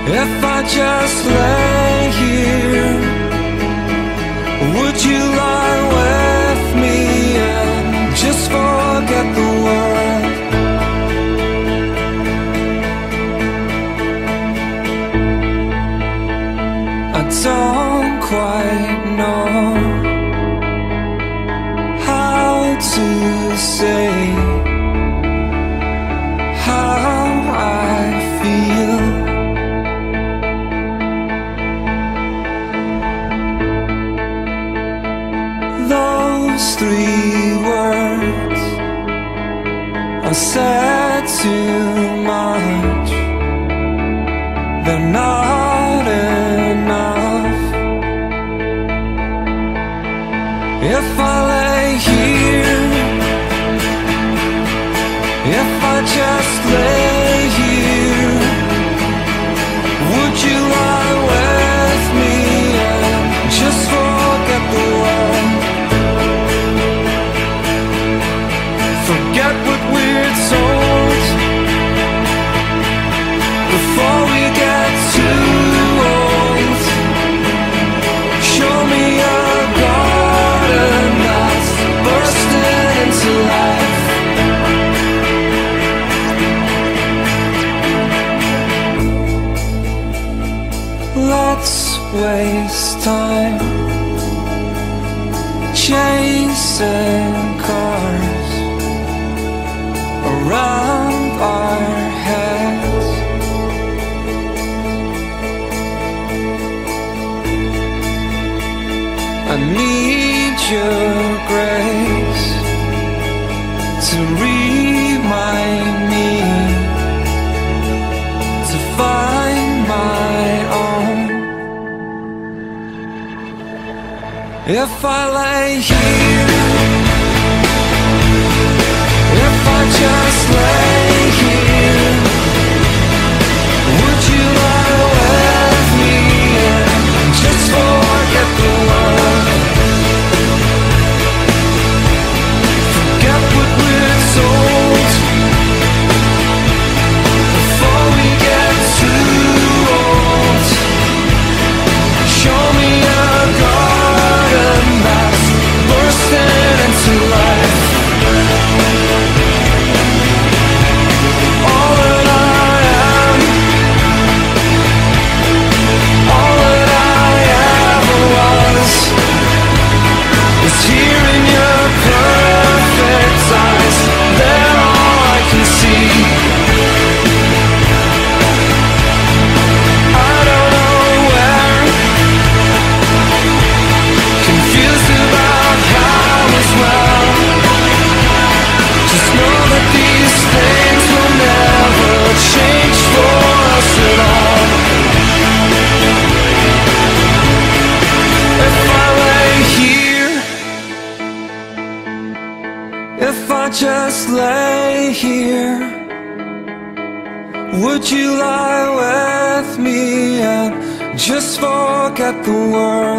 If I just lay here, would you lie with me and just forget the world? I don't quite know how to say how I feel. Those three words are said too much. They're not enough. If I lay here, if I just lay here, would you lie with me and just forget the world? Forget what we're told before we get too old. Show me a garden that's bursting into life. Let's waste time chasing cars around our heads. I need your grace to remind me to find my own. If I lay here, if I just lay here, would you lie with me and just forget the world? Forget what we're told before we get too old. Show me a garden that's bursting into life. All that I am, all that I ever was, is here in your perfect eyes. They're all I can see. I don't know where, confused about how as well. Just know that these things will never change for us at all. If I lay here, if I just lay here, would you lie with me and just forget the world?